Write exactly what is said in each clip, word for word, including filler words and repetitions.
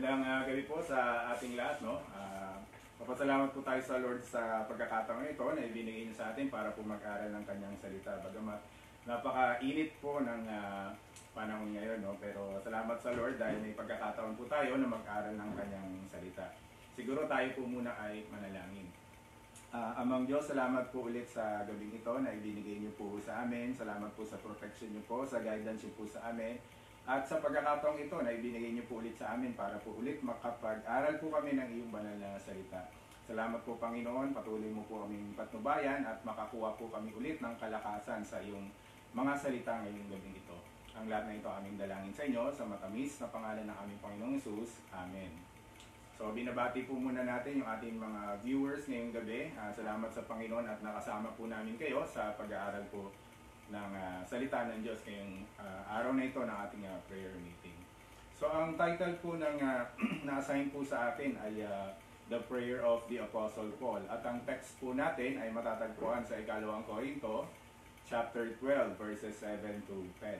Magandang uh, gabi po sa ating lahat, no? Uh, Papasalamat po tayo sa Lord sa pagkakataon ito na ibinigay niya sa atin para po mag-aral ng kanyang salita. Bagamat napaka-init po ng uh, panahon ngayon, no? Pero salamat sa Lord dahil may pagkakataon po tayo na mag-aral ng kanyang salita. Siguro tayo po muna ay manalangin. Uh, Amang Diyos, salamat po ulit sa gabing ito na ibinigay niyo po sa amin. Salamat po sa protection niyo po, sa guidance niyo po sa amin. At sa pagkakataong ito na ibinigay niyo po ulit sa amin para po ulit makapag-aral po kami ng iyong banal na salita. Salamat po Panginoon, patuloy mo po kaming patnubayan at makakuha po kami ulit ng kalakasan sa iyong mga salita ngayong gabing ito. Ang lahat na ito aming dalangin sa inyo sa matamis na pangalan ng aming Panginoong Hesus. Amen. So binabati po muna natin yung ating mga viewers ngayong gabi. Uh, salamat sa Panginoon at nakasama po namin kayo sa pag-aaral po ng uh, salita ng Diyos ngayong uh, araw na ito ng ating uh, prayer meeting. So ang title po ng uh, na-assign po sa atin ay uh, The Prayer of the Apostle Paul. At ang text po natin ay matatagpuan sa ikalawang Korinto, chapter twelve, verses seven to ten.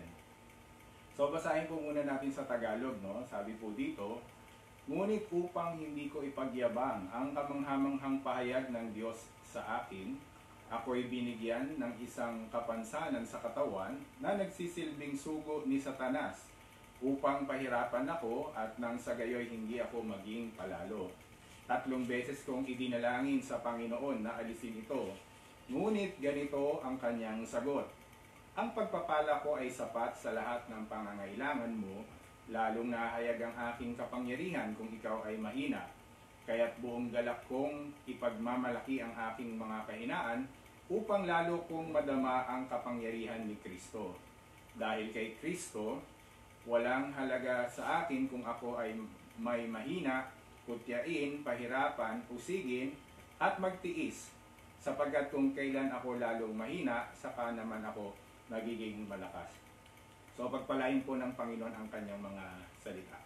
So basahin po muna natin sa Tagalog, no? Sabi po dito, ngunit upang hindi ko ipagyabang ang kamanghamanghang pahayag ng Diyos sa akin, ako'y binigyan ng isang kapansanan sa katawan na nagsisilbing sugo ni Satanas upang pahirapan ako at nang sa gayoy hindi ako maging palalo. Tatlong beses kong idinalangin sa Panginoon na alisin ito, ngunit ganito ang kanyang sagot. Ang pagpapala ko ay sapat sa lahat ng pangangailangan mo, lalong nahayag ang aking kapangyarihan kung ikaw ay mahina. Kaya't buong galak kong ipagmamalaki ang aking mga kahinaan upang lalo kong madama ang kapangyarihan ni Kristo. Dahil kay Kristo, walang halaga sa akin kung ako ay may mahina, kutyain, pahirapan, usigin, at magtiis. Sapagkat kung kailan ako lalong mahina, saka naman ako nagiging malakas. So pagpalain po ng Panginoon ang kanyang mga salita.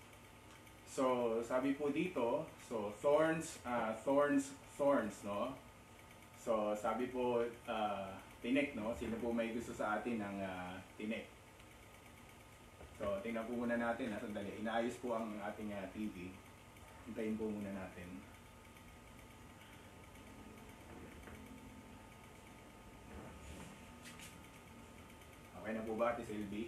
So, sabi po dito, so thorns, uh, thorns, thorns, no? So, sabi po, uh, tinik, no? Sino po may gusto sa atin ng uh, tinik? So, tingnan po muna natin, ha? Sandali. Inaayos po ang ating uh, T V. Hintayin po muna natin. Okay na po ba, Ate Sylvie?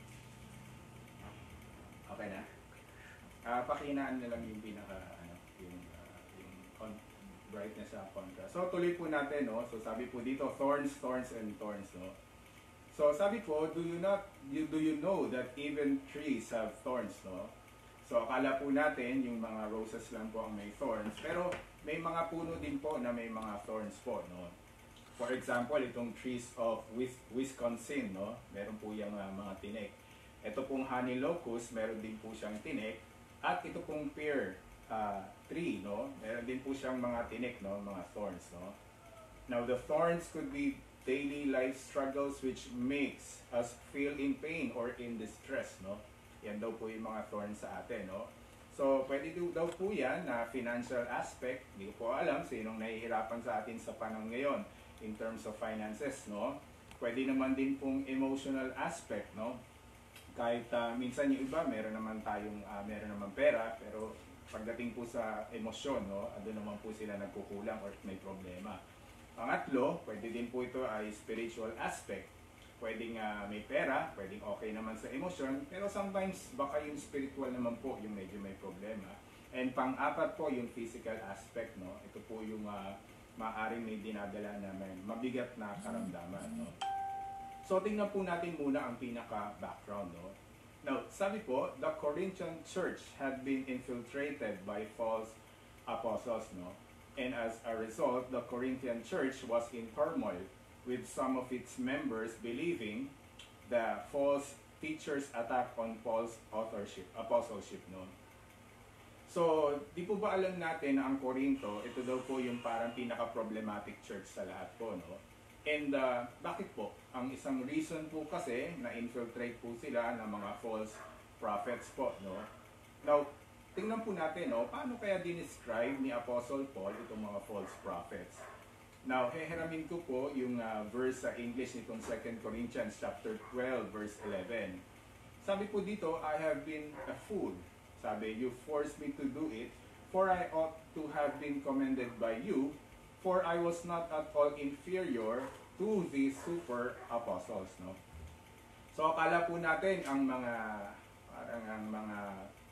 Okay na? Uh, pakinaan na lang yung pinaka ano, yung, uh, yung con- brightness sa contrast. So tuloy po natin, no? So sabi po dito, thorns, thorns, and thorns, no? So sabi po, do you not you do you know that even trees have thorns, no? So akala po natin yung mga roses lang po ang may thorns, pero may mga puno din po na may mga thorns po, no? For example, itong trees of Wisconsin, no? Meron po yung uh, mga tinik. Ito pong honey locust, meron din po siyang tinik. At ito pong pear uh, tree, no? Meron din po siyang mga tinik, no? Mga thorns, no? Now, the thorns could be daily life struggles which makes us feel in pain or in distress, no? Yan daw po yung mga thorns sa atin, no? So, pwede daw po yan na financial aspect. Hindi ko po alam sinong nahihirapan sa atin sa panahon ngayon in terms of finances, no? Pwede naman din pong emotional aspect, no? Kahit uh, minsan yung iba, meron naman tayong, uh, meron naman pera, pero pagdating po sa emosyon, no, doon naman po sila nagkukulang or may problema. Pangatlo, pwede din po ito ay spiritual aspect. Pwedeng uh, may pera, pwedeng okay naman sa emosyon, pero sometimes baka yung spiritual naman po yung medyo may problema. And pang-apat po yung physical aspect, no. Ito po yung uh, maaaring may dinadala na may mabigat na karamdaman, no. So, tingnan po natin muna ang pinaka-background, no? Now, sabi po, the Corinthian church had been infiltrated by false apostles, no? And as a result, the Corinthian church was in turmoil with some of its members believing the false teachers' attack on Paul's authorship, apostleship, no? So, di po ba alam natin na ang Corinto, ito daw po yung parang pinaka-problematic church sa lahat po, no? And uh, bakit po? Ang isang reason po kasi na infiltrate po sila ng mga false prophets po, no? Now, tingnan po natin, no, paano kaya dinescribe ni Apostle Paul itong mga false prophets? Now, heheramin ko po yung uh, verse sa English nitong Second Corinthians chapter twelve verse eleven. Sabi po dito, I have been a fool Sabi, you forced me to do it, for I ought to have been commended by you, for I was not at all inferior to these super apostles, no? So akala po natin ang mga parang ang mga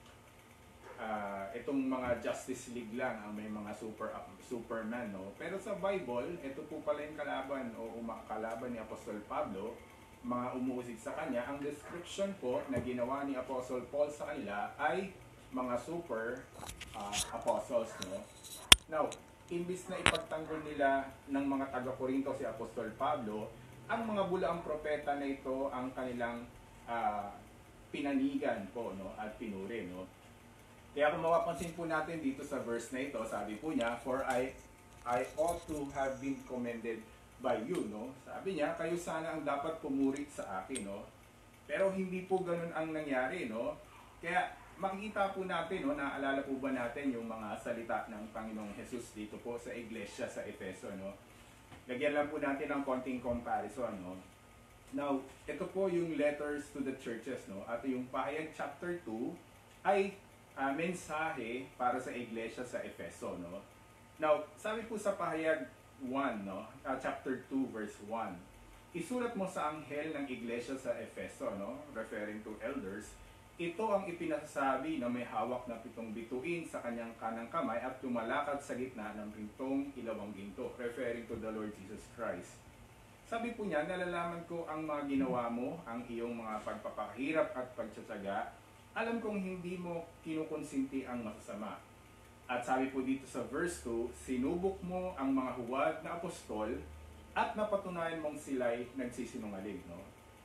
uh, itong mga Justice League lang ang may mga super uh, Superman, no? Pero sa Bible, ito po pala yung kalaban o umakalaban ni Apostol Pablo, mga umuusig sa kanya. Ang description po na ginawa ni Apostle Paul sa kanila ay mga super uh, apostles, no? Now, imbis na ipagtanggol nila ng mga taga-Korinto si Apostol Pablo, ang mga bulaang propeta na ito ang kanilang uh, pinanigan po, no, at pinuri, no. Kaya kung mapapansin po natin dito sa verse na ito, sabi po niya, for I I ought to have been commended by you, no. Sabi niya, kayo sana ang dapat pumuri sa akin, no. Pero hindi po ganun ang nangyari, no. Kaya makikita po natin, no, naalala po ba natin yung mga salita ng Panginoong Jesus dito po sa iglesia sa Efeso, no. Lagyan lang po natin ng konting comparison, no. Now, ito po yung letters to the churches, no. At yung Pahayag chapter two ay uh, mensahe para sa iglesia sa Efeso, no. Now, sabi po sa Pahayag one, no, uh, chapter two verse one, isulat mo sa anghel ng iglesia sa Efeso, no, referring to elders, ito ang ipinasasabi na may hawak na pitong bituin sa kanyang kanang kamay at tumalakad sa gitna ng pintong ilawang ginto, referring to the Lord Jesus Christ. Sabi po niya, nalalaman ko ang mga ginawa mo, ang iyong mga pagpapahirap at pagtsatsaga. Alam kong hindi mo kinukonsinti ang masasama. At sabi po dito sa verse two, sinubok mo ang mga huwad na apostol at napatunayan mong sila'y nagsisinungaling, no?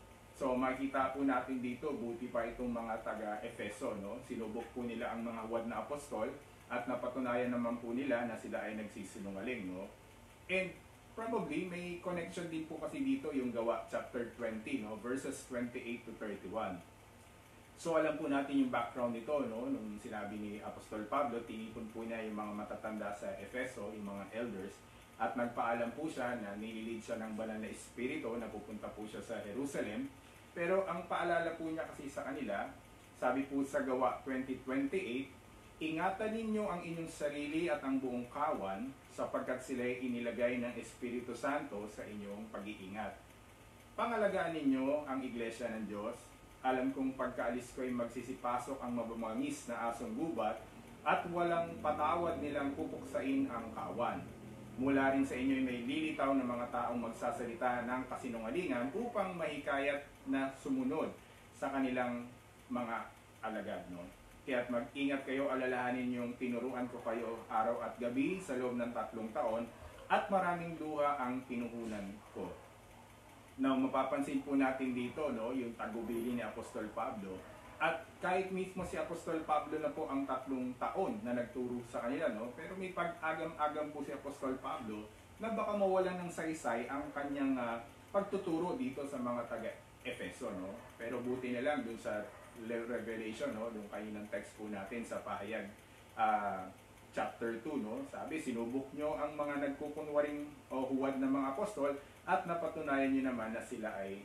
So makita po natin dito, buti pa itong mga taga-Efeso, no? Sinubok po nila ang mga huwad na apostol at napatunayan naman po nila na sila ay nagsisinungaling, no? And probably may connection din po kasi dito yung Gawa chapter twenty, no? Verses twenty-eight to thirty-one. So alam po natin yung background nito, no? Nung sinabi ni Apostol Pablo, tinipon po niya yung mga matatanda sa Efeso, yung mga elders, at nagpaalam po siya na nililid siya ng banal na espiritu na pupunta po siya sa Jerusalem. Pero ang paalala po niya kasi sa kanila, sabi po sa Gawa twenty twenty-eight, ingatan ninyo ang inyong sarili at ang buong kawan sapagkat sila'y inilagay ng Espiritu Santo sa inyong pag-iingat. Pangalagaan ninyo ang iglesia ng Diyos. Alam kong pagkaalis ko ay magsisipasok ang mabamangis na asong gubat at walang patawad nilang pupuksain ang kawan. Mula rin sa inyo may lilitaw na mga taong magsasalita ng kasinungalingan upang mahikayat na sumunod sa kanilang mga alagad, no? Kaya't mag-ingat kayo, alalahanin yung tinuruan ko kayo araw at gabi sa loob ng tatlong taon at maraming luha ang pinuhunan ko. Now, mapapansin po natin dito, no, yung tagubili ni Apostol Pablo. At kahit mismo si Apostol Pablo na po ang tatlong taon na nagturo sa kanila, no? Pero may pag-agam-agam po si Apostol Pablo na baka mawalan ng saysay ang kanyang uh, pagtuturo dito sa mga taga-Efeso, no? Pero buti na lang dun sa Revelation, no? Yung kaninang text po natin sa Pahayag uh, chapter two, no? Sabi, sinubok nyo ang mga nagkukunwaring o huwad ng mga apostol at napatunayan nyo naman na sila ay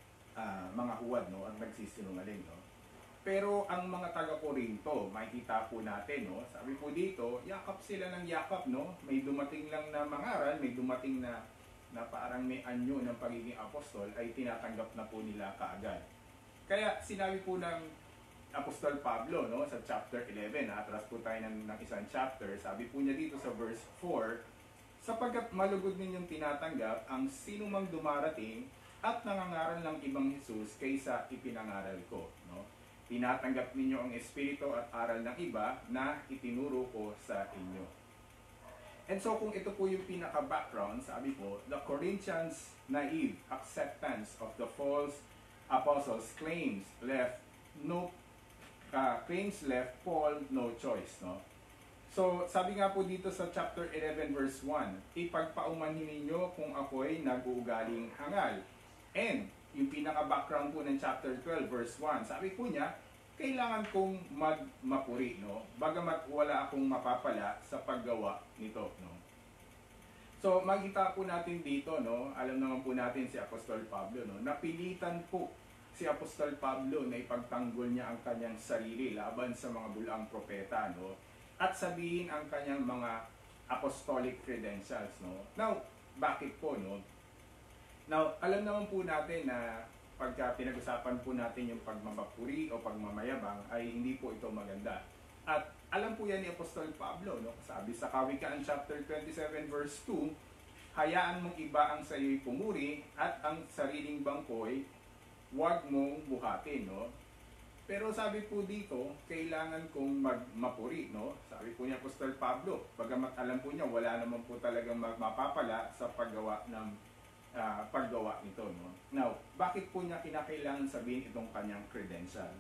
uh, mga huwad, no? At nagsisinungaling, no? Pero ang mga taga-Korinto, makikita po natin, no? Sabi po dito, yakap sila ng yakap, no? May dumating lang na mangaral, may dumating na, na parang may anyo ng pagiging apostol, ay tinatanggap na po nila kaagad. Kaya sinabi po ng Apostol Pablo, no, sa chapter eleven, atras po tayo ng, ng isang chapter, sabi po niya dito sa verse four, sapagkat malugod ninyong tinatanggap ang sinumang dumarating at nangangaral ng ibang Jesus kaysa ipinangaral ko, no? Tinatanggap ninyo ang espiritu at aral ng iba na itinuro ko sa inyo. And so kung ito po yung pinaka-background, sabi po, the Corinthians' naive acceptance of the false apostles claims left no uh, claims left Paul no choice, no? So sabi nga po dito sa chapter eleven verse one, ipagpaumanhin ninyo kung ako'y nag-uugaling hangal. And yung pinaka-background po ng chapter twelve verse one, sabi po niya, kailangan kong magmapuri, no? Bagamat wala akong mapapala sa paggawa nito, no? So makita po natin dito, no? Alam naman po natin si Apostol Pablo, no? Napilitan po si Apostol Pablo na ipagtanggol niya ang kanyang sarili laban sa mga bulaang propeta, no? At sabihin ang kanyang mga apostolic credentials, no? Now, bakit po, no? Now, alam naman po natin na pagka pinag-usapan po natin yung pagmamapuri o pagmamayabang ay hindi po ito maganda. At alam po yan ni Apostol Pablo, no? Sabi sa Kawikaan chapter twenty-seven verse two, hayaan mong iba ang sa iyo'y pumuri at ang sariling bangko'y huwag mong buhatin, no? Pero sabi po dito, kailangan kong magmapuri, no? Sabi po niya Apostol Pablo, bagamat alam po niya wala naman po talagang mapapala sa paggawa ng uh, paggawa nito, no? Now, bakit po niya kinakailangan sabihin itong kanyang credential?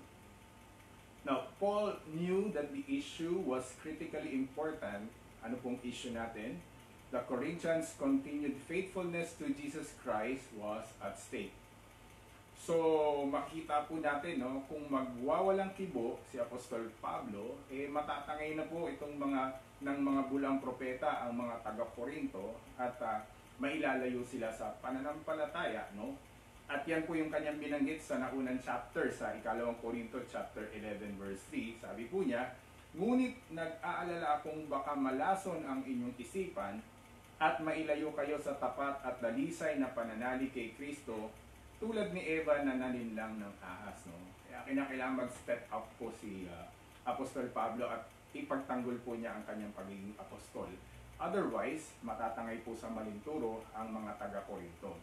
Now, Paul knew that the issue was critically important. Ano pong issue natin? The Corinthians' continued faithfulness to Jesus Christ was at stake. So, makita po natin, no, kung magwawalang kibo si Apostol Pablo, eh matatangay na po itong mga ng mga bulang propeta ang mga taga-Korinto at uh, mailalayo sila sa pananampalataya, no? At yan po yung kanyang binanggit sa naunang chapter sa ikalawang Korinto chapter eleven verse three. Sabi po niya, ngunit nag-aalala akong baka malason ang inyong isipan at mailayo kayo sa tapat at dalisay na pananalig kay Kristo tulad ni Eva na naninlang ng ahas, no? Kaya kinakailangan mag-step up po si uh, Apostol Pablo at ipagtanggol po niya ang kanyang pagiging apostol. Otherwise, matatangay po sa maling turo ang mga taga-Korinto.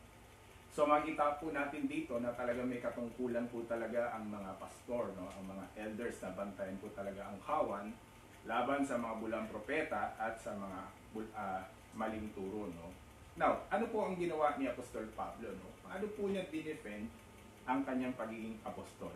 So makita po natin dito na talaga may katungkulan po talaga ang mga pastor, no? Ang mga elders na bantayan po talaga ang kawan laban sa mga bulang propeta at sa mga uh, maling turo, no? Now, ano po ang ginawa ni Apostol Pablo, no? Paano po niya dinefend ang kanyang pagiging apostol?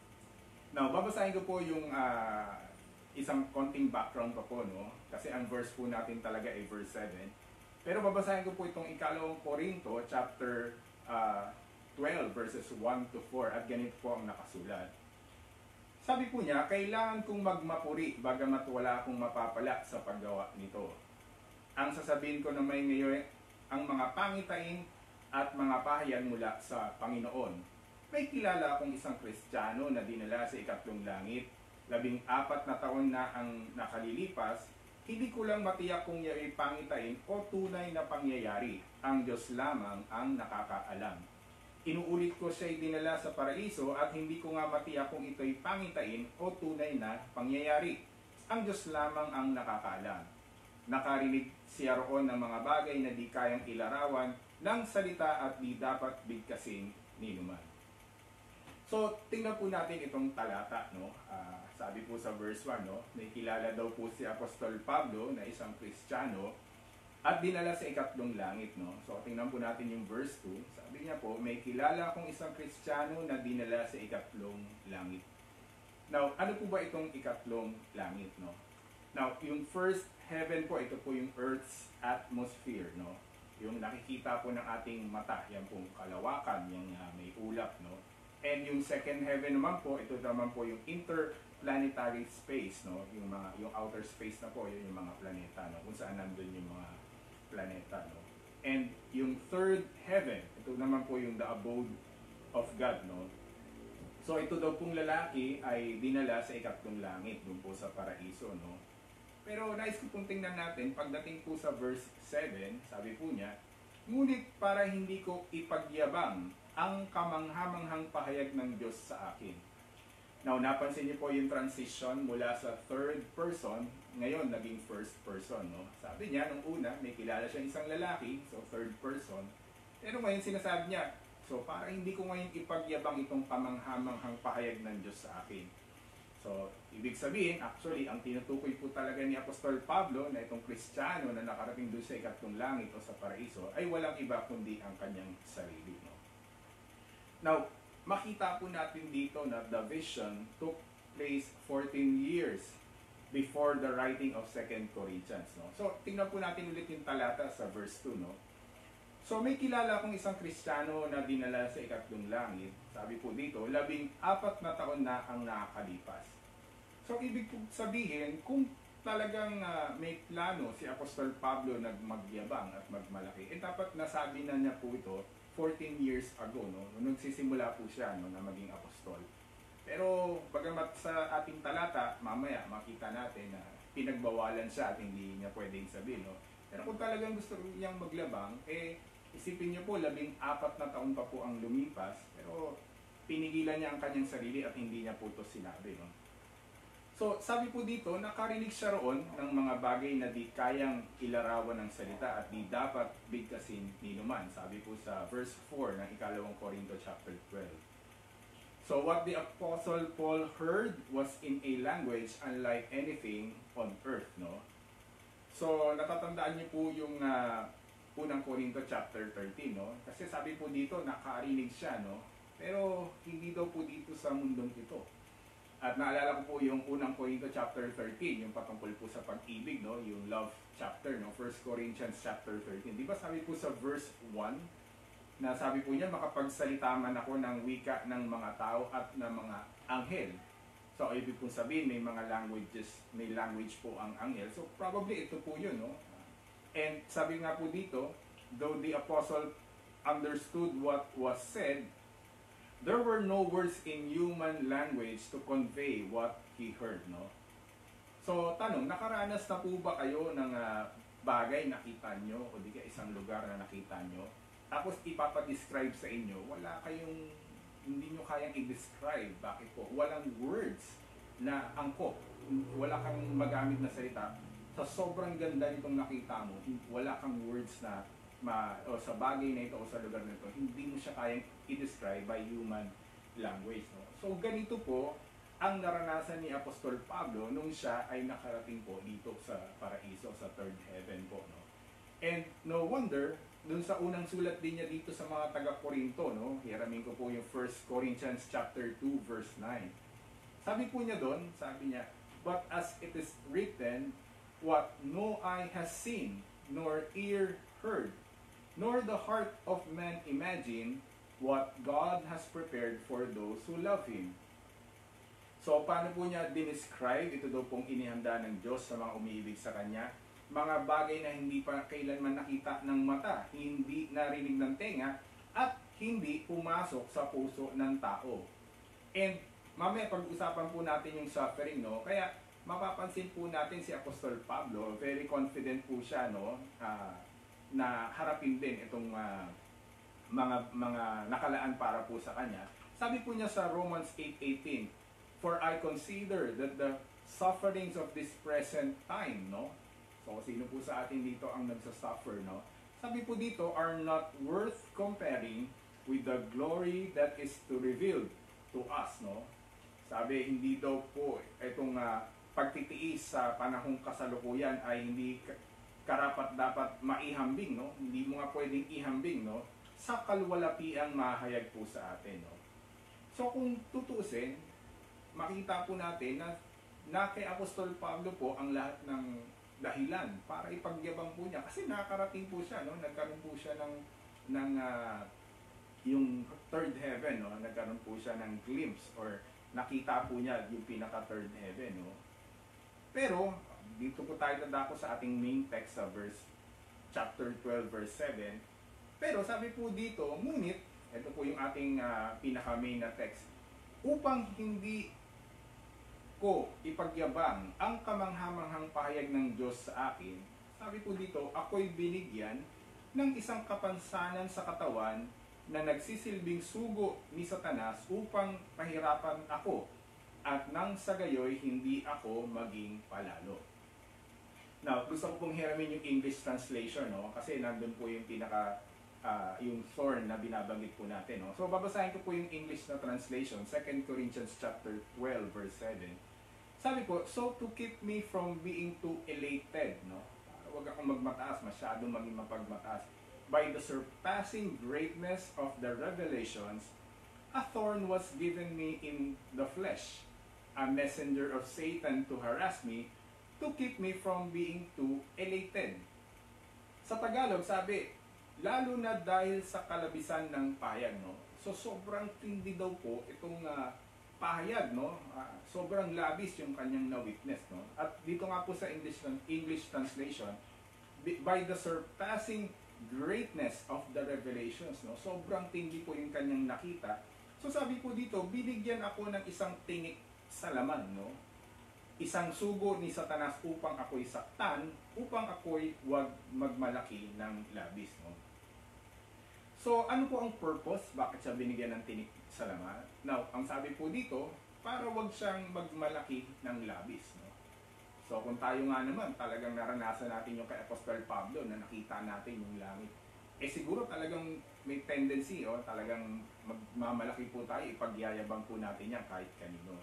Now, babasahin ko po yung uh, isang konting background pa po, no? Kasi ang verse po natin talaga ay verse seven. Pero babasahin ko po itong ikalawang Korinto, chapter uh, twelve, verses one to four, at ganito po ang nakasulat. Sabi po niya, kailangan kong magmapuri, bagamat wala akong mapapala sa paggawa nito. Ang sasabihin ko na may ngayon, ang mga pangitain at mga pahayag mula sa Panginoon. May kilala akong isang Kristiyano na dinala sa ikatlong langit. Labing apat na taon na ang nakalilipas, hindi ko lang matiyak kung yao'y pangitain o tunay na pangyayari. Ang Diyos lamang ang nakakaalam. Inuulit ko siya'y dinala sa paraiso at hindi ko nga matiyak kung ito'y pangitain o tunay na pangyayari. Ang Diyos lamang ang nakakaalam. Nakarinig siya roon ng mga bagay na di kayang ilarawan ng salita at di dapat bigkasin ni numan. So, tingnan po natin itong talata, no? Uh, sabi po sa verse one, no? May kilala daw po si Apostol Pablo na isang Kristiyano at dinala sa ikatlong langit, no? So, tingnan po natin yung verse two. Sabi niya po, may kilala akong isang Kristiyano na dinala sa ikatlong langit. Now, ano po ba itong ikatlong langit, no? Now, yung first heaven po, ito po yung Earth's atmosphere, no? Yung nakikita po ng ating mata, yan pong kalawakan, yung uh, may ulap, no? And yung second heaven naman po, ito naman po yung interplanetary space, no? Yung mga yung outer space na po, yun yung mga planeta, no? Kung saan nandun yung mga planeta, no? And yung third heaven, ito naman po yung the abode of God, no? So ito daw pong lalaki ay dinala sa ikatlong langit, dun po sa paraiso, no? Pero nais ko pong tingnan natin, pagdating po sa verse seven, sabi po niya, ngunit para hindi ko ipagyabang ang kamanghamanghang pahayag ng Diyos sa akin. Now, napansin niyo po yung transition mula sa third person, ngayon naging first person, no? Sabi niya, nung una, may kilala siyang isang lalaki, so third person. Pero ngayon sinasabi niya, so para hindi ko ngayon ipagyabang itong kamanghamanghang pahayag ng Diyos sa akin. So, ibig sabihin, actually, ang tinutukoy po talaga ni Apostol Pablo na itong Kristiyano na nakarating doon sa ikatlong langit o sa paraiso ay walang iba kundi ang kanyang sarili, no? Now, makita po natin dito na the vision took place fourteen years before the writing of Second Corinthians, no? So, tingnan po natin ulit yung talata sa verse two, no? So, may kilala akong isang Kristiyano na dinala sa ikatlong langit. Sabi po dito, labing apat na taon na ang nakakalipas. So, ibig po sabihin, kung talagang uh, may plano si Apostol Pablo na magyabang at magmalaki, eh dapat nasabi na niya po ito fourteen years ago, no? Nung nagsisimula po siya, no, na maging apostol. Pero bagamat sa ating talata, mamaya makita natin na pinagbawalan siya at hindi niya pwedeng sabihin, no? Pero kung talagang gusto niyang maglabang, eh isipin niyo po, labing apat na taon pa po ang lumipas, pero pinigilan niya ang kanyang sarili at hindi niya po ito sinabi, no? So, sabi po dito, nakarinig siya roon ng mga bagay na di kayang ilarawan ng salita at di dapat bigkasin ni numan. Sabi po sa verse four ng ikalawang Korinto chapter twelve. So, what the Apostle Paul heard was in a language unlike anything on earth, no? So, natatandaan niyo po yung uh, unang Korinto chapter thirteen, no? Kasi sabi po dito, nakarinig siya, no? Pero hindi daw po dito sa mundong ito. At naalala ko po yung unang Korinto chapter thirteen, yung patungkol po sa pag-ibig, no? Yung love chapter, no? First Corinthians chapter thirteen. Di ba sabi po sa verse one, na sabi po niya, makapagsalita man ako ng wika ng mga tao at ng mga anghel. So, ibig pong sabihin, may mga languages, may language po ang anghel. So, probably ito po yun, no? And sabi nga po dito, though the apostle understood what was said, there were no words in human language to convey what he heard, no? So, tanong, nakaranas na po ba kayo ng uh, bagay nakita nyo o di ka isang lugar na nakita nyo? Tapos ipapadescribe sa inyo, wala kayong, hindi nyo kayang i-describe. Bakit po? Walang words na angkop. Wala kang magamit na salita. Sa sobrang ganda nitong nakita mo, wala kang words na Ma, o sa bagay na ito o sa lugar na ito, hindi mo siya kayang i-describe by human language, no? So, ganito po ang naranasan ni Apostol Pablo nung siya ay nakarating po dito sa paraiso, sa third heaven po, no? And no wonder, dun sa unang sulat din niya dito sa mga taga-Korinto, no? Hiramin ko po yung First Corinthians chapter two verse nine. Sabi po niya doon, sabi niya, but as it is written, what no eye has seen, nor ear heard, nor the heart of man imagine what God has prepared for those who love Him. So, paano po niya dinescribe? Ito daw pong inihanda ng Diyos sa mga umiibig sa Kanya. Mga bagay na hindi pa kailanman nakita ng mata, hindi narinig ng tenga, at hindi pumasok sa puso ng tao. And mamaya pag-usapan po natin yung suffering, no? Kaya mapapansin po natin si Apostol Pablo, very confident po siya, no? Uh, na harapin din itong uh, mga mga nakalaan para po sa kanya. Sabi po niya sa Romans eight eighteen, for I consider that the sufferings of this present time, no? So sino po sa atin dito ang nagsasuffer, no? Sabi po dito, are not worth comparing with the glory that is to reveal to us, no? Sabi, hindi daw po itong uh, pagtitiis sa panahong kasalukuyan ay hindi karapat dapat maihambing, no? Hindi mo nga pwedeng ihambing, no? Sa kaluwalhatiang mahayag po sa atin, no? So kung tutusin, makita po natin na, na kay Apostol Pablo po ang lahat ng dahilan para ipagyabang po niya. Kasi nakarating po siya, no? Nagkaroon po siya ng, ng uh, yung third heaven, no? Nagkaroon po siya ng glimpse or nakita po niya yung pinaka third heaven, no? Pero dito po tayo dadako sa ating main text sa verse chapter twelve verse seven. Pero sabi po dito, ngunit ito po yung ating uh, pinaka main na text, upang hindi ko ipagyabang ang kamanghamanghang pahayag ng Diyos sa akin. Sabi po dito, ako'y binigyan ng isang kapansanan sa katawan na nagsisilbing sugo ni Satanas upang pahirapan ako at nang sa gayoy hindi ako maging palalo. Now, gusto ko pong hiramin yung English translation, no? Kasi nandun po yung pinaka, uh, yung thorn na binabanggit po natin, no? So, babasahin ko po yung English na translation, Second Corinthians chapter twelve, verse seven. Sabi po, so to keep me from being too elated, no? Huwag akong magmataas, masyadong maging mapagmataas. By the surpassing greatness of the revelations, a thorn was given me in the flesh, a messenger of Satan to harass me, to keep me from being too elated. Sa Tagalog, sabi, lalo na dahil sa kalabisan ng pahayag, no? So, sobrang tindi daw po itong uh, pahayag, no? Uh, sobrang labis yung kanyang na-witness, no? At dito nga po sa English, English translation, by the surpassing greatness of the revelations, no? Sobrang tindi po yung kanyang nakita. So sabi po dito, binigyan ako ng isang tinik sa laman, no? Isang sugo ni Satanas upang ako'y saktan, upang ako'y wag magmalaki ng labis, no? So ano po ang purpose? Bakit siya binigyan ng tinik sa laman? Now, ang sabi po dito, para wag siyang magmalaki ng labis, no? So kung tayo nga naman talagang naranasan natin yung kay Apostol Pablo na nakita natin yung langit, eh siguro talagang may tendency, oh, talagang magmamalaki po tayo, ipagyayabang po natin yan kahit kanino.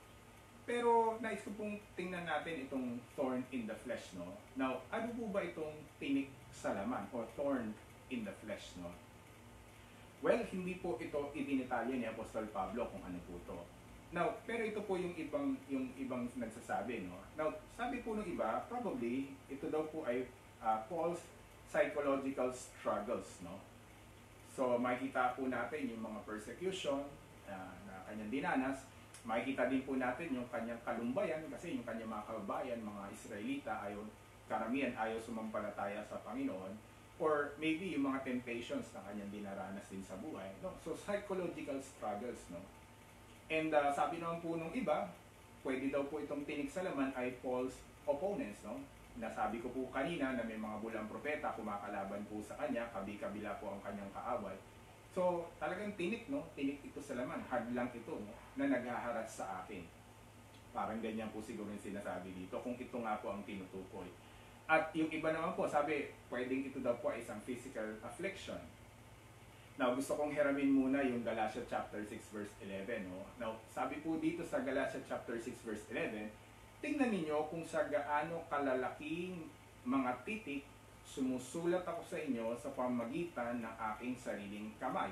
Pero nais ko pong tingnan natin itong thorn in the flesh, no? Now, ano po ba itong tinik sa laman o thorn in the flesh, no? Well, hindi po ito idinitalya ni Apostol Pablo kung ano po ito. Now, pero ito po yung ibang yung ibang nagsasabi, no. Now, sabi po ng iba, probably ito daw po ay uh, Paul's psychological struggles, no. So, makikita po natin yung mga persecution uh, na kanyang dinanas. Makikita din po natin yung kanyang kalumbayan kasi yung kanyang mga kababayan, mga Israelita, ayaw karamihan ayaw sumampalataya sa Panginoon, or maybe yung mga temptations na kanyang dinaranas din sa buhay, no. So, psychological struggles, no. And uh, sabi naman po nung iba, pwede daw po itong tinik sa laman ay Paul's opponents, no? Nasabi ko po kanina na may mga bulang propeta kumakalaban po sa kanya, kabi-kabila po ang kanyang kaaway. So, talagang tinik, no? Tinik ito sa laman, hadlang ito, no? Na naghaharas sa akin. Parang ganyan po siguro yung sinasabi dito, kung ito nga po ang tinutukoy. At yung iba naman po, sabi, pwedeng ito daw po ay isang physical affliction. Now, gusto kong hiramin muna yung Galatia chapter six verse eleven, no? Now, sabi po dito sa Galatia chapter six verse eleven, tingnan ninyo kung sa gaano kalalaking mga titik sumusulat ako sa inyo sa pamagitan ng aking sariling kamay.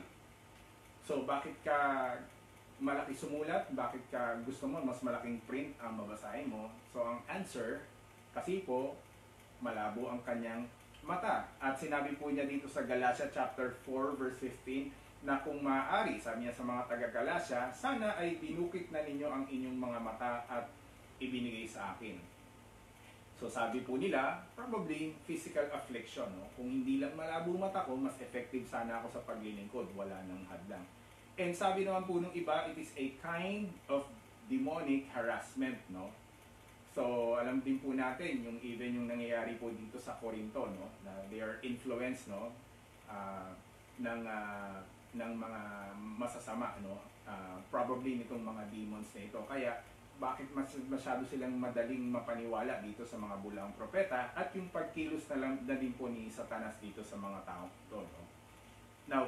So, bakit ka malaki sumulat? Bakit ka gusto mo mas malaking print ang mabasahin mo? So, ang answer, kasi po, malabo ang kanyang mata. At sinabi po niya dito sa Galatia chapter four verse fifteen na kung maaari, sabi niya sa mga taga-Galatia, sana ay binukit na ninyo ang inyong mga mata at ibinigay sa akin. So sabi po nila, probably physical affliction, no? Kung hindi lang malabo mata ko, mas effective sana ako sa paglilingkod, wala nang hadlang. And sabi naman po nung iba, it is a kind of demonic harassment, no? So, alam din po natin yung even yung nangyayari po dito sa Corinto, no, na they are influenced, no, uh, ng uh, ng mga masasama, no, uh, probably nitong mga demons na ito. Kaya bakit mas masyado silang madaling mapaniwala dito sa mga bulang propeta at yung pagkilos na lang na din po ni Satanas dito sa mga taong ito, no. Now,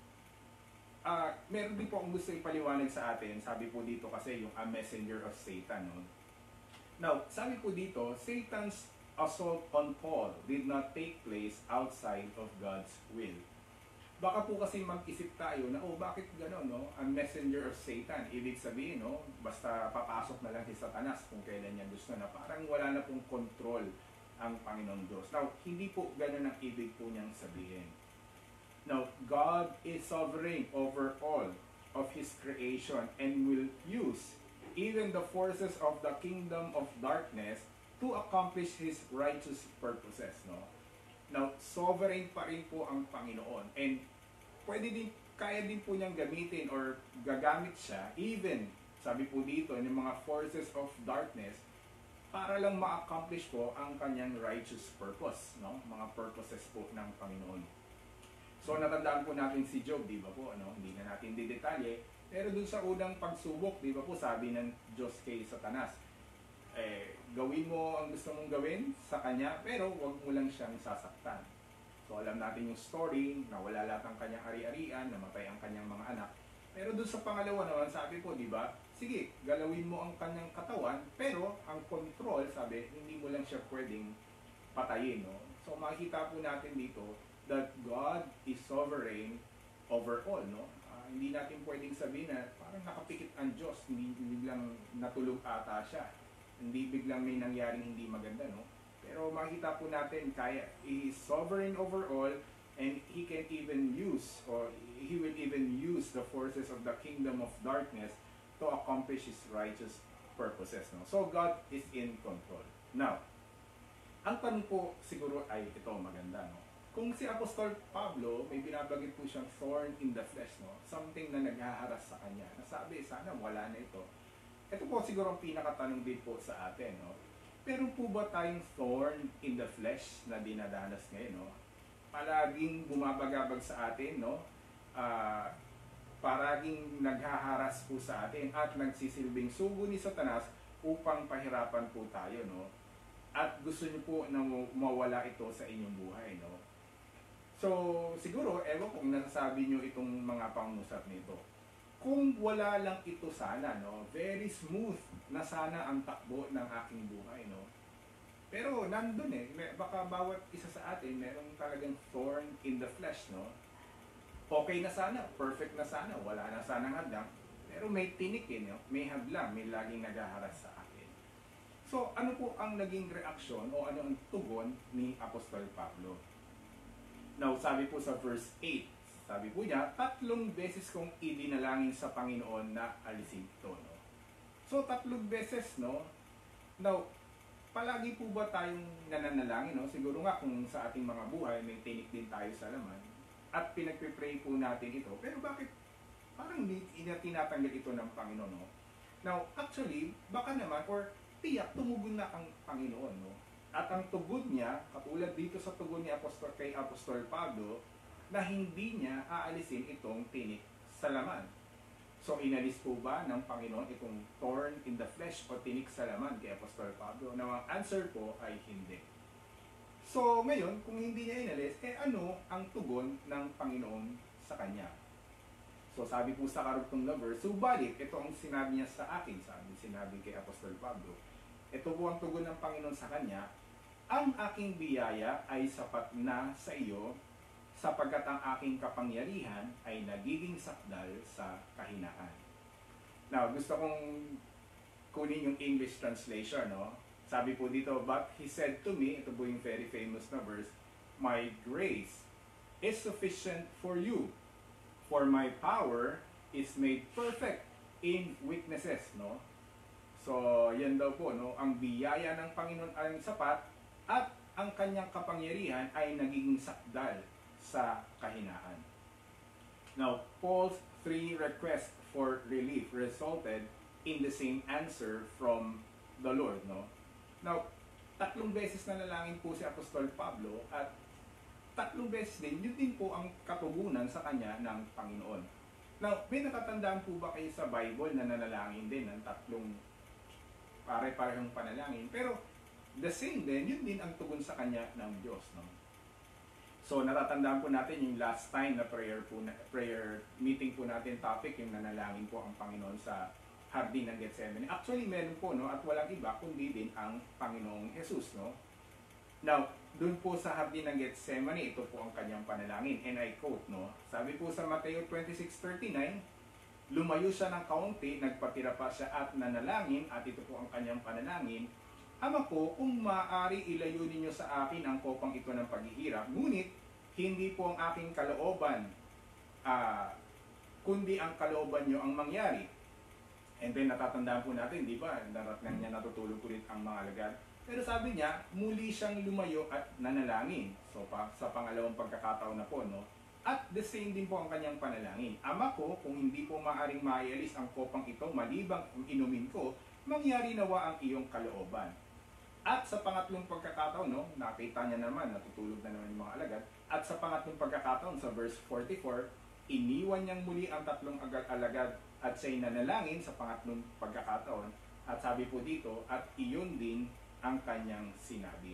uh, meron din po akong gusto ipaliwanag sa atin. Sabi po dito kasi yung a messenger of Satan, no. Now, sabi po dito, Satan's assault on Paul did not take place outside of God's will. Baka po kasi mag-isip tayo na, oh, bakit gano'n, no? A messenger of Satan. Ibig sabihin, no? Basta papasok na lang si Satanas kung kailan niya gusto na. Parang wala na pong control ang Panginoon Diyos. Now, hindi po gano'n ang ibig po niyang sabihin. Now, God is sovereign over all of His creation and will use even the forces of the kingdom of darkness to accomplish His righteous purposes, no? Now, sovereign pa rin po ang Panginoon. And pwede din, kaya din po niyang gamitin or gagamit siya, even, sabi po dito, ng mga forces of darkness, para lang ma-accomplish po ang kanyang righteous purpose, no? Mga purposes po ng Panginoon. So, natandaan po natin si Job, di ba po, ano? Hindi na natin didetalye. Pero dun sa unang pagsubok, di ba po, sabi ng Diyos kay Satanas, eh, gawin mo ang gusto mong gawin sa kanya, pero wag mo lang siyang sasaktan. So, alam natin yung story, na wala lahat ang kanyang ari-arian, namatay ang kanyang mga anak. Pero dun sa pangalawa naman, sabi po, di ba, sige, galawin mo ang kanyang katawan, pero ang control, sabi, hindi mo lang siya pwedeng patayin, no? So, makikita po natin dito that God is sovereign over all, no? Hindi natin pwedeng sabihin na parang nakapikit ang Diyos, hindi biglang natulog ata siya. Hindi biglang may nangyaring hindi maganda, no? Pero makikita po natin, kaya, He is sovereign over all, and He can even use, or He will even use the forces of the kingdom of darkness to accomplish His righteous purposes, no? So, God is in control. Now, ang tanong po siguro ay ito maganda, no? kung si Apostol Pablo, may binabagit po siyang thorn in the flesh, no? Something na naghaharas sa kanya. Nasabi, sana wala na ito. Ito po siguro ang pinakatanong din po sa atin, no? Pero po ba tayong thorn in the flesh na dinadanas ngayon, no? Palaging bumabagabag sa atin, no? Uh, paraging naghaharas po sa atin at nagsisilbing sugo ni Satanas upang pahirapan po tayo, no? At gusto niyo po na mawala ito sa inyong buhay, no? So, siguro, ewan kung nasasabi niyo itong mga pangusap nito. Kung wala lang ito sana, no? Very smooth na sana ang takbo ng aking buhay, no? Pero nandun eh, baka bawat isa sa atin merong talagang thorn in the flesh, no? Okay na sana, perfect na sana, wala na sanang hadlang, pero may tinik eh, no? May hadlang, may laging naghaharas sa akin. So, ano po ang naging reaksyon o ano ang tugon ni Apostol Pablo? Now, sabi po sa verse eight, sabi po niya, tatlong beses kong idinalangin sa Panginoon na alisin ito, no? So, tatlong beses, no? Now, palagi po ba tayong nananalangin, no? Siguro nga kung sa ating mga buhay, may tinik din tayo sa laman, at pinagpipray po natin ito. Pero bakit parang hindi tinatanggal ito ng Panginoon, no? Now, actually, baka naman, or tiyak, tumugon na ang Panginoon, no? At ang tugon niya, katulad dito sa tugon ni Apostol kay Apostol Pablo, na hindi niya aalisin itong tinik sa laman. So, inalis po ba ng Panginoon itong thorn in the flesh o tinik sa laman kay Apostol Pablo? Now, ang answer po ay hindi. So, ngayon, kung hindi niya inalis, eh ano ang tugon ng Panginoon sa kanya? So, sabi po sa karugtong na verse, subalit, ito ang sinabi niya sa akin, sabi, sinabi kay Apostol Pablo, ito po ang tugon ng Panginoon sa kanya, ang aking biyaya ay sapat na sa iyo, sapagkat ang aking kapangyarihan ay nagiging sakdal sa kahinaan. Now, gusto kong kunin yung English translation, no? Sabi po dito, but he said to me, ito po yung very famous na verse, my grace is sufficient for you, for my power is made perfect in weaknesses, no? So, yan daw po, no? Ang biyaya ng Panginoon ay sapat at ang kanyang kapangyarihan ay nagiging sakdal sa kahinaan. Now, Paul's three requests for relief resulted in the same answer from the Lord, no? Now, tatlong beses na nalangin po si Apostol Pablo at tatlong beses din, yun din po ang katugunan sa kanya ng Panginoon. Now, may natatandaan po ba kayo sa Bible na nanalangin din ng tatlong pare-parehong panalangin? Pero, the same din, yun din ang tugon sa kanya ng Diyos, no? So, natatandaan po natin yung last time na prayer po na, prayer meeting po natin topic, yung nanalangin po ang Panginoon sa Hardin ng Gethsemane. Actually, meron po, no? At walang iba, kundi din ang Panginoong Jesus, no? Now, dun po sa Hardin ng Gethsemane, ito po ang kanyang panalangin. And I quote, no? Sabi po sa Mateo twenty-six thirty-nine, lumayo siya ng kaunti, nagpatira pa siya at nanalangin, at ito po ang kanyang panalangin, Ama ko, kung maaari ilayo ninyo sa akin ang kopang ito ng paghihirap, ngunit hindi po ang aking kalooban, uh, kundi ang kalooban nyo ang mangyari. And then natatandaan po natin, di ba, daratnan niya natutulog ulit ang mga alagad. Pero sabi niya, muli siyang lumayo at nanalangin. So pa, sa pangalawang pagkakataon na po, no? At the same din po ang kanyang panalangin. Ama ko, kung hindi po maaring maialis ang kopang ito, malibang inumin ko, mangyari nawa ang iyong kalooban. At sa pangatlong pagkakataon, no, nakita niya naman, natutulog na naman yung mga alagad. At sa pangatlong pagkakataon, sa verse forty-four, iniwan niyang muli ang tatlong alagad at siya'y nanalangin sa pangatlong pagkakataon. At sabi po dito, at iyon din ang kanyang sinabi.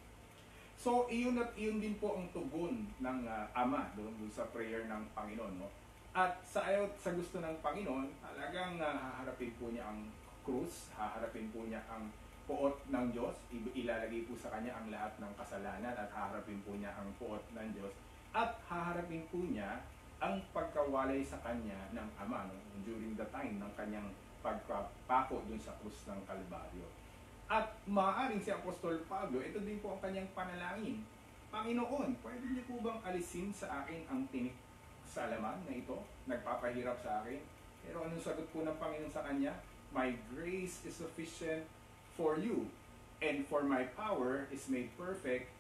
So, iyon at iyon din po ang tugon ng uh, Ama doon, doon sa prayer ng Panginoon. No? At sa ayaw, sa gusto ng Panginoon, talagang uh, haharapin po niya ang krus, haharapin po niya ang puot ng Diyos, ilalagay po sa kanya ang lahat ng kasalanan at haharapin po niya ang puot ng Diyos at haharapin po niya ang pagkawalay sa kanya ng Ama, no? During the time ng kanyang pagpapako dun sa krus ng Kalbaryo. At maaaring si Apostol Pablo, ito din po ang kanyang panalangin. Panginoon, pwede niyo po bang alisin sa akin ang tinik sa laman na ito? Nagpapahirap sa akin. Pero anong sagot po ng Panginoon sa kanya? My grace is sufficient for you, and for my power is made perfect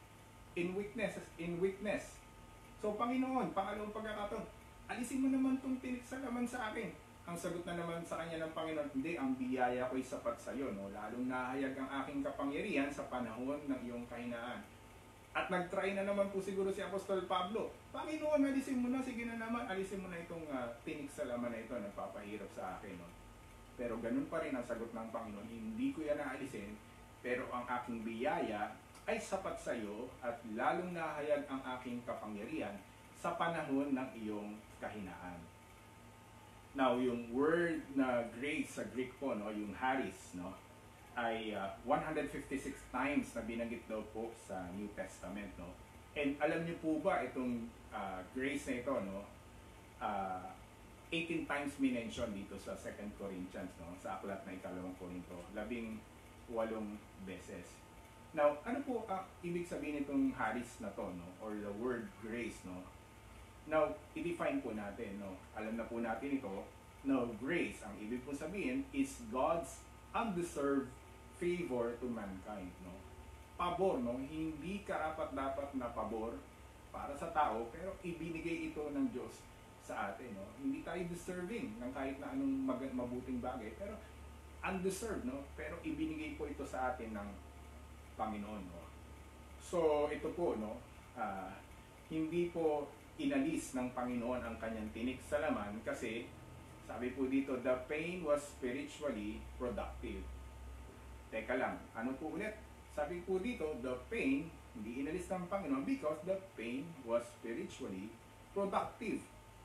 in weakness, in weakness. So, Panginoon, pangalawang pagkakataon, alisin mo naman itong tinik sa laman sa akin. Ang sagot na naman sa kanya ng Panginoon, hindi, ang biyaya ko'y sapat sa iyo. No? Lalong nahayag ang aking kapangyarihan sa panahon ng iyong kahinaan. At nag-try na naman po siguro si Apostol Pablo. Panginoon, alisin mo na, sige na naman, alisin mo na itong uh, tinik sa laman na ito, nagpapahirap sa akin. No? Pero ganun pa rin ang sagot ng Panginoon, hindi ko yan naalisin, pero ang aking biyaya ay sapat sa iyo at lalong nahayag ang aking kapangyarihan sa panahon ng iyong kahinaan. Now, yung word na grace sa Greek po, no, yung charis, no, ay uh, one hundred fifty-six times na binanggit daw po sa New Testament. No? And alam niyo po ba itong uh, grace na ito, no, uh, eighteen times minention dito sa Second Corinthians, no, sa aklat na ikalawang Korinto, labing walong beses. Now, ano po ang uh, ibig sabihin itong charis na to, no, or the word grace, no? Now, i-define po natin, no? Alam na po natin ito. Now, grace, ang ibig po sabihin is God's undeserved favor to mankind, no? Pabor, no? Hindi karapat-dapat na pabor para sa tao, pero ibinigay ito ng Diyos sa atin, no? Hindi tayo deserving ng kahit na anong mag- mabuting bagay, pero undeserved, no? Pero ibinigay po ito sa atin ng Panginoon, no? So, ito po, no? Uh, hindi po inalis ng Panginoon ang kanyang tinik sa laman kasi sabi po dito, the pain was spiritually productive. Teka lang, ano po ulit? Sabi po dito, the pain, hindi inalis ng Panginoon because the pain was spiritually productive.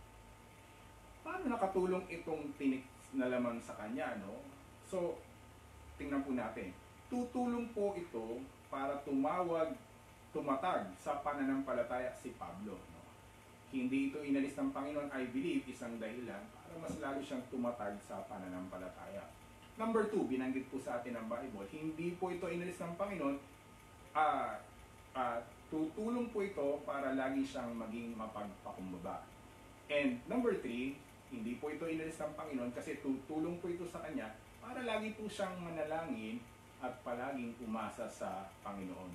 Paano nakatulong itong tinik na laman sa kanya, no? So, tingnan po natin. Tutulong po ito para tumawag, tumatag sa pananampalataya si Pablo, no? Hindi ito inalis ng Panginoon, I believe, isang dahilan para mas lalo siyang tumatag sa pananampalataya. Number two, binanggit po sa atin ng Bible, hindi po ito inalis ng Panginoon, uh, uh, tutulong po ito para lagi siyang maging mapagpakumbaba. And number three, hindi po ito inalis ng Panginoon kasi tutulong po ito sa Kanya para lagi po siyang manalangin at palaging umasa sa Panginoon.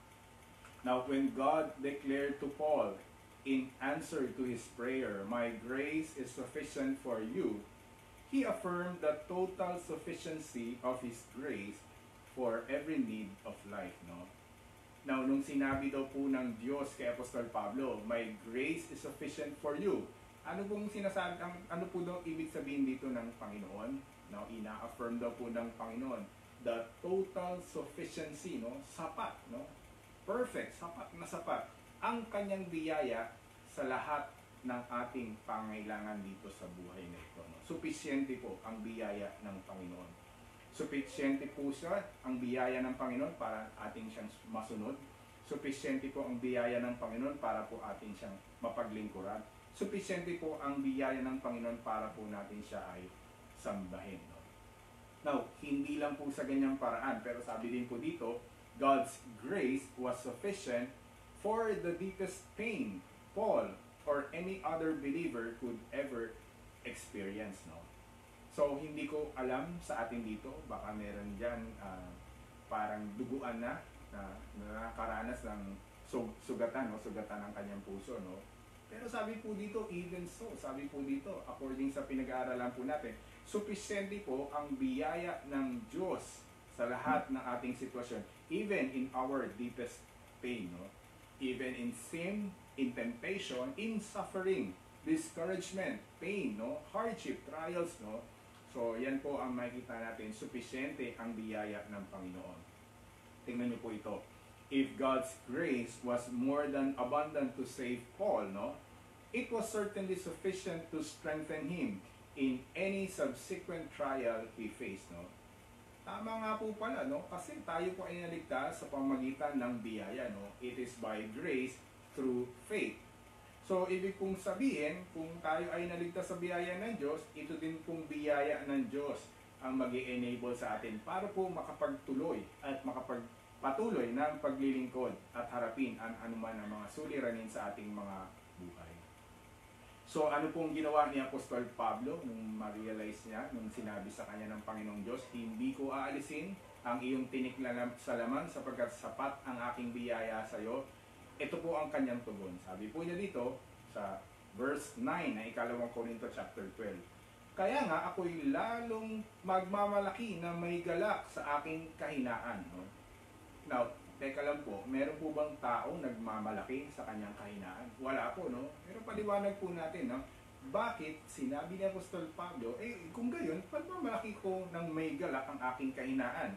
Now, when God declared to Paul, in answer to his prayer, "My grace is sufficient for you," he affirmed the total sufficiency of his grace for every need of life, no? Now, nung sinabi daw po ng Diyos kay Apostol Pablo, "My grace is sufficient for you," ano pong sinasabi, ang, ano po daw ibig sabihin dito ng Panginoon? Now, ina-affirm daw po ng Panginoon the total sufficiency, no? Sapat, no? Perfect, sapat na sapat ang kanyang biyaya sa lahat ng ating pangailangan dito sa buhay na ito. No? Supisyente po ang biyaya ng Panginoon. Supisyente po siya ang biyaya ng Panginoon para ating siyang masunod. Supisyente po ang biyaya ng Panginoon para po ating siyang mapaglingkuran. Supisyente po ang biyaya ng Panginoon para po natin siya ay sambahin. No? Now, hindi lang po sa ganyang paraan, pero sabi din po dito, God's grace was sufficient for the deepest pain Paul or any other believer could ever experience, no? So, hindi ko alam sa atin dito, baka meron dyan uh, parang duguan na na nakakaranas ng sug sugatan, no? Sugatan ng kanyang puso, no? Pero sabi po dito, even so, sabi po dito, according sa pinag-aaralan po natin, supisyente po ang biyaya ng Diyos sa lahat ng ating sitwasyon, even in our deepest pain, no? Even in sin, in temptation, in suffering, discouragement, pain, no, hardship, trials, no. So, yan po ang makikita natin, supisyente ang biyaya ng Panginoon. Tingnan niyo po ito. If God's grace was more than abundant to save Paul, no, it was certainly sufficient to strengthen him in any subsequent trial he faced, no. Tama nga po pala, no? Kasi tayo po ay naligtas sa pamamagitan ng biyaya, no? It is by grace through faith. So, ibig pong sabihin, kung tayo ay naligtas sa biyaya ng Diyos, ito din pong biyaya ng Diyos ang mag-i-enable sa atin para po makapagtuloy at makapagpatuloy ng paglilingkod at harapin ang anuman ang mga suliranin sa ating mga buhay. So, ano pong ginawa ni Apostol Pablo nung ma-realize niya, nung sinabi sa kanya ng Panginoong Diyos, "Hindi ko aalisin ang iyong tinik sa laman sapagkat sapat ang aking biyaya sa iyo." ito po ang kanyang tugon. Sabi po niya dito sa verse nine na ikalawang Korinto chapter twelve. Kaya nga ako'y lalong magmamalaki na may galak sa aking kahinaan. No? Now, teka lang po, meron po bang taong nagmamalaki sa kanyang kahinaan? Wala po, no? Pero paliwanag po natin, no? Bakit sinabi ni Apostol Pablo, eh kung gayon, pagmamalaki ko ng may galak ang aking kahinaan?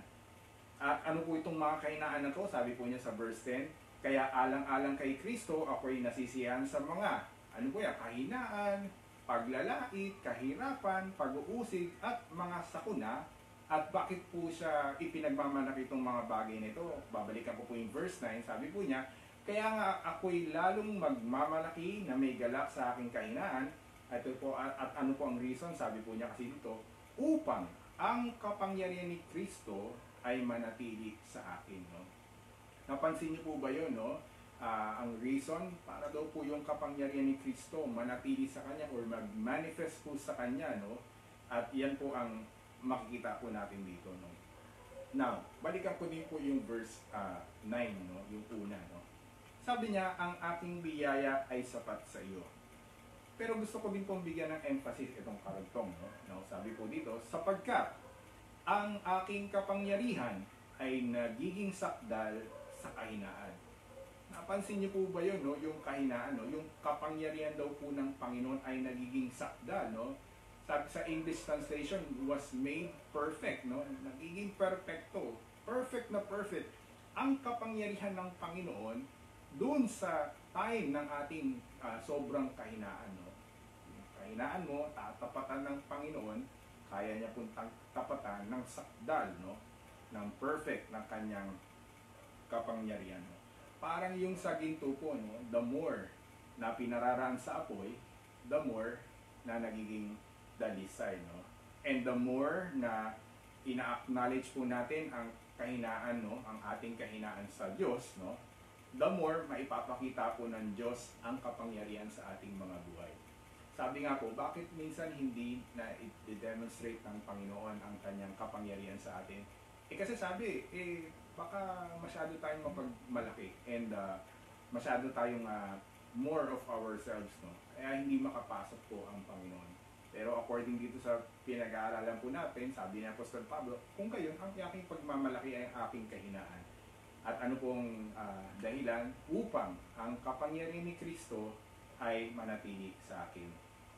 At ano po itong mga kahinaan na to? Sabi po niya sa verse ten, kaya alang-alang kay Kristo, ako'y nasisiyahan sa mga, ano po yan, kahinaan, paglalait, kahirapan, pag-uusig, at mga sakuna. At bakit po siya ipinagmamalaki itong mga bagay nito? Babalikan ko po yung verse nine, sabi po niya, kaya nga ako'y lalong magmamalaki na may galak sa aking kahinaan. At, po, at, at ano po ang reason? Sabi po niya kasi dito, upang ang kapangyarihan ni Kristo ay manatili sa akin. No? Napansin niyo po ba yun? No? Uh, ang reason para daw po yung kapangyarihan ni Kristo manatili sa kanya or mag-manifest po sa kanya, no? At yan po ang makikita po natin dito, no? Now, balikan ko din po yung verse uh, nine, no? Yung una, no? Sabi niya, ang aking biyaya ay sapat sa iyo. Pero gusto ko din pong bigyan ng emphasis itong karugtong, no? No? Sabi po dito, sapagkat ang aking kapangyarihan ay nagiging sakdal sa kahinaan. Napansin niyo po ba yun, no? Yung kahinaan, no? Yung kapangyarihan daw po ng Panginoon ay nagiging sakdal, no? Sabi sa English translation, was made perfect, no? Nagiging perfecto. Perfect na perfect. Ang kapangyarihan ng Panginoon doon sa time ng ating uh, sobrang kahinaan, no? Yung kahinaan mo, tatapatan ng Panginoon, kaya niya pong tapatan ng sakdal, no? Ng perfect ng kanyang kapangyarihan, no? Parang yung sa ginto po, no? The more na pinararaan sa apoy, the more na nagiging dalisay, no? And the more na ina-acknowledge po natin ang kahinaan, no? Ang ating kahinaan sa Diyos, no? The more maipapakita po ng Diyos ang kapangyarihan sa ating mga buhay. Sabi nga po, bakit minsan hindi na i-demonstrate ng Panginoon ang kanyang kapangyarihan sa atin? Eh kasi sabi, eh baka masyado tayong mapagmalaki and uh, masyado tayong uh, more of ourselves, no? Kaya hindi makapasok po ang Panginoon. Pero according dito sa pinag-aaralan po natin, sabi ni Apostol Pablo, kung kayo, ang aking pagmamalaki ay ang aking kahinaan. At ano pong uh, dahilan upang ang kapangyarihan ni Kristo ay manatili sa akin.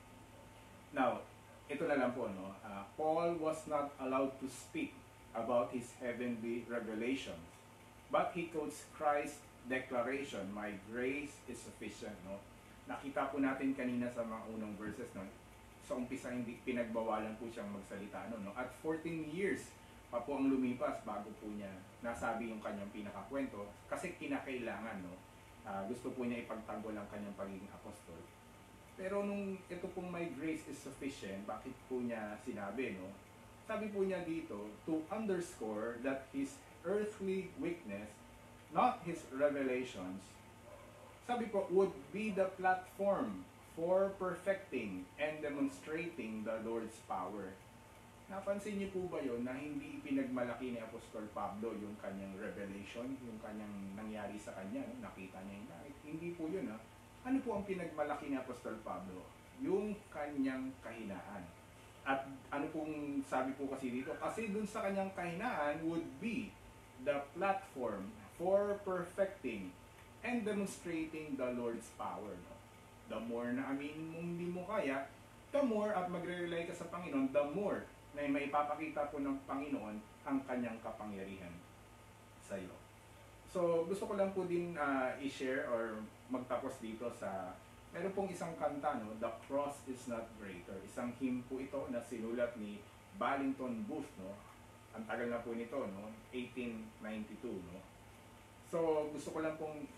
Now, ito na lang po, no? Uh, Paul was not allowed to speak about his heavenly revelations, but he quotes Christ's declaration, my grace is sufficient, no? Nakita po natin kanina sa mga unang verses, no? Sa umpisa hindi pinagbawalan po siyang magsalita, no? no? At fourteen years pa po ang lumipas bago po niya nasabi yung kanyang pinakakwento kasi kinakailangan, no? Uh, gusto po niya ipagtanggol ang kanyang pagiging apostol. Pero nung ito pong my grace is sufficient, bakit po niya sinabi, no? Sabi po niya dito, to underscore that his earthly weakness, not his revelations, sabi po, would be the platform for perfecting and demonstrating the Lord's power. Napansin niyo po ba yun na hindi ipinagmalaki ni Apostol Pablo yung kanyang revelation, yung kanyang nangyari sa kanya, no? Nakita niya yung langit. Hindi po yun, ha? Ano po ang pinagmalaki ni Apostol Pablo? Yung kanyang kahinaan. At ano pong sabi po kasi dito? Kasi dun sa kanyang kahinaan would be the platform for perfecting and demonstrating the Lord's power, no? The more na aminin mong hindi mo kaya, the more at magre-rely ka sa Panginoon, the more na maipapakita po ng Panginoon ang kanyang kapangyarihan sa iyo. So, gusto ko lang po din uh, i-share or magtapos dito sa, meron pong isang kanta, no? The Cross is Not Greater. Isang hymn po ito na sinulat ni Ballington Booth, no? Ang tagal na po nito, no? eighteen ninety-two, no? So, gusto ko lang pong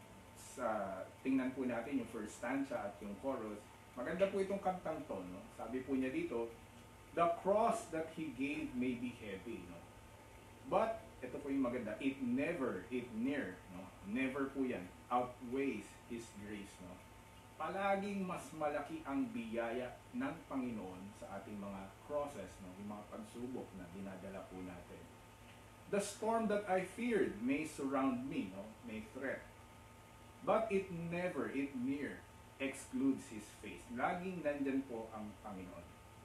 sa tingnan po natin yung first stanza at yung chorus. Maganda po itong kantang to, no? Sabi po niya dito, the cross that he gave may be heavy, no? But ito po yung maganda, it never, it near, no? Never po yan, outweighs His grace, no? Palaging mas malaki ang biyaya ng Panginoon sa ating mga crosses, no? Yung mga pagsubok na dinadala po natin. The storm that I feared may surround me, no? May threat. But it never, it near excludes His face. Laging nandyan po ang Panginoon.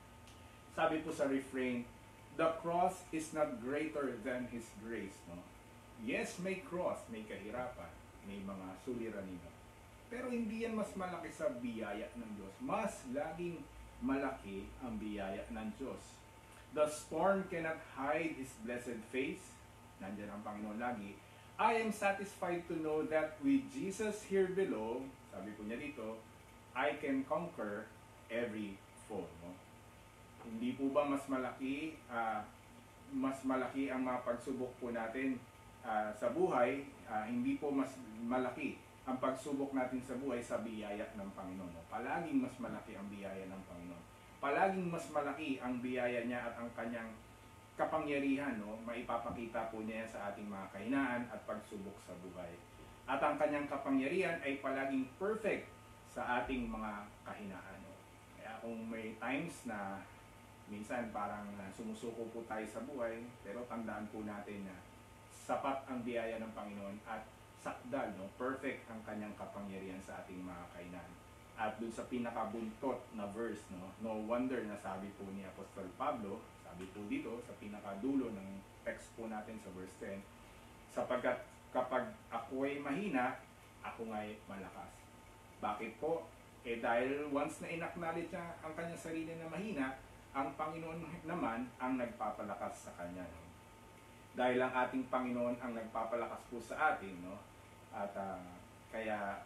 Sabi po sa refrain, the cross is not greater than His grace. No? Yes, may cross, may kahirapan, may mga suliranin. Pero hindi yan mas malaki sa biyaya ng Diyos. Mas laging malaki ang biyaya ng Diyos. The storm cannot hide His blessed face. Nandiyan ang Panginoon lagi. I am satisfied to know that with Jesus here below, sabi po niya dito, I can conquer every foe. No? Hindi po ba mas malaki, uh, mas malaki ang mga pagsubok po natin uh, sa buhay, uh, hindi po mas malaki ang pagsubok natin sa buhay sa biyaya ng Panginoon. No? Palaging mas malaki ang biyaya ng Panginoon. Palaging mas malaki ang biyaya niya at ang kanyang kapangyarihan, no? Maipapakita po niya sa ating mga kahinaan at pagsubok sa buhay. At ang kanyang kapangyarihan ay palaging perfect sa ating mga kahinaan. No? Kaya kung may times na minsan parang uh, sumusuko po tayo sa buhay, pero tandaan po natin na sapat ang biyaya ng Panginoon at sakdal, no? Perfect ang kanyang kapangyarihan sa ating mga kahinaan. At dun sa pinakabuntot na verse, no, no wonder na sabi po ni Apostol Pablo, sabi po dito sa pinakadulo ng text po natin sa verse ten, sapagkat kapag ako ay mahina, ako nga'y malakas. Bakit po? Eh dahil once na in-acknowledge niya ang kanyang sarili na mahina, ang Panginoon naman ang nagpapalakas sa kanya. No? Dahil ang ating Panginoon ang nagpapalakas po sa atin, no? At uh, kaya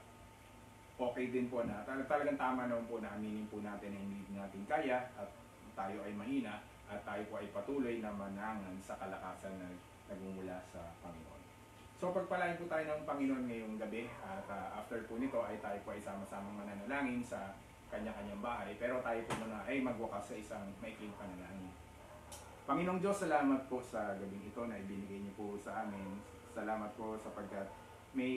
okay din po na tal- talagang tama naman po na aminin po natin na hindi natin kaya at tayo ay mahina at tayo po ay patuloy na manangan sa kalakasan na nagmumula sa Panginoon. So pagpalain po tayo ng Panginoon ngayong gabi at uh, after po nito ay tayo po ay sama-samang mananalangin sa kanya-kanyang bahay, pero tayo po muna ay magwakas sa isang maikling panalangin. Panginoong Diyos, salamat po sa gabing ito na ibinigay niyo po sa amin. Salamat po sapagkat may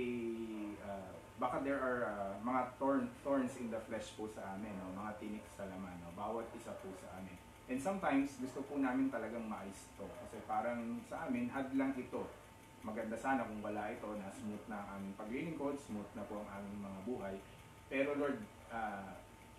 uh, baka there are uh, mga thorn, thorns in the flesh po sa amin, no? Mga tinik sa laman, no? Bawat isa po sa amin. And sometimes gusto po namin talagang maalis ito kasi parang sa amin hadlang ito. Maganda sana kung wala ito na smooth na ang aming paglilingkod, smooth na po ang aming mga buhay. Pero Lord, uh,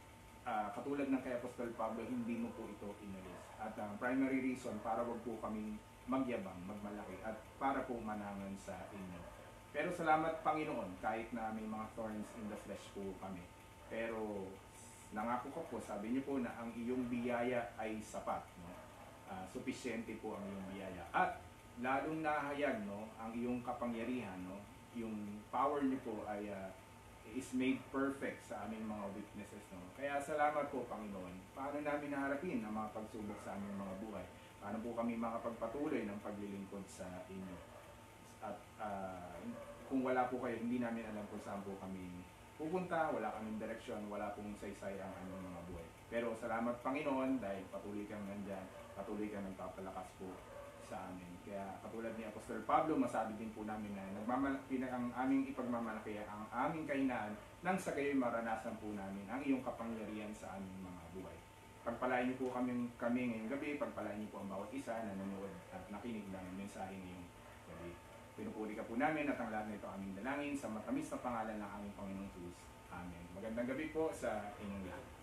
uh, katulad ng kay Apostol Pablo, hindi mo po ito inalis. At ang uh, primary reason para wag po kaming magyabang, magmalaki at para po manangan sa inyo. Pero salamat Panginoon, kahit na may mga thorns in the flesh po kami. Pero nangako ko po, sabi niyo po na ang iyong biyaya ay sapat. No? Uh, sufisyente po ang iyong biyaya. At lalong nahayag, no, ang iyong kapangyarihan, no? Yung power niyo po ay uh, is made perfect sa aming mga weaknesses. No? Kaya salamat po Panginoon. Paano namin naharapin ang mga pagsubok sa aming mga buhay? Paano po kami makapagpatuloy ng paglilingkod sa inyo? At uh, kung wala po kayo, hindi namin alam kung saan po kami pupunta, wala kaming direksyon, wala pong saysay ang aming mga buhay. Pero salamat Panginoon dahil patuloy kang nandyan, patuloy kang nagpapalakas po sa amin. Kaya katulad ni Apostol Pablo, masabi din po namin na nagmamalaki ang aming ipagmamalaki ang aming kahinaan nang sa gayoy maranasan po namin ang iyong kapangyarihan sa aming mga buhay. Pagpalain niyo po kami, kami ngayong gabi, pagpalain niyo po ang bawat isa na nanonood at nakinig ng mensahe ngayong gabi. Pinupuri ka po namin at ang lahat nito aming dalangin sa matamis na pangalan ng aming Panginoong Jesus. Amen. Magandang gabi po sa inyong lahat.